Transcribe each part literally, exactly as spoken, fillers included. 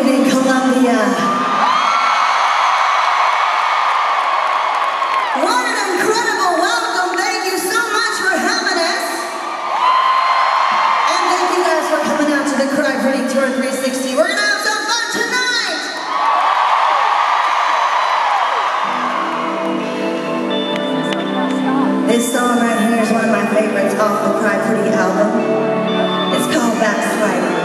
evening, Columbia. What an incredible welcome. Thank you so much for having us. And thank you guys for coming out to the Cry Pretty Tour three sixty. We're going to have some fun tonight. This song right here is one of my favorites off the Cry Pretty album. It's called Backsliding.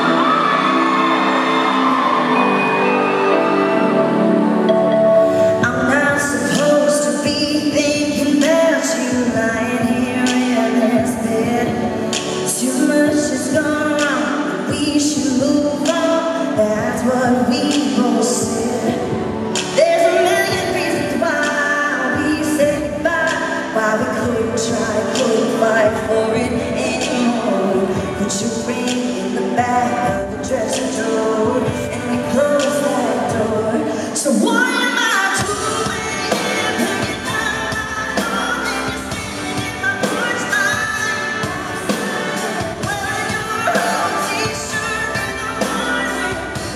What we both said. There's a million reasons why we said goodbye, why we couldn't try, couldn't fight for it anymore. Put your ring in the back of the dresser drawer, and we closed that door. So why am I doing it? Picking up my phone and you're standing in my porch line, wearing your old t-shirt in the morning.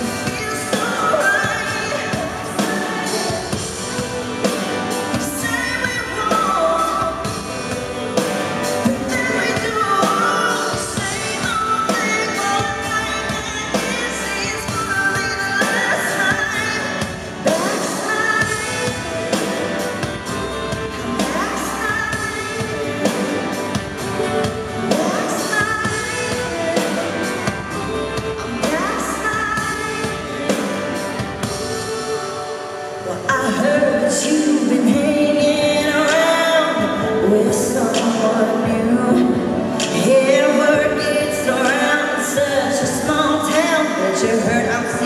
You've been hanging around with someone new. Here word gets around in such a small town, but you heard I'm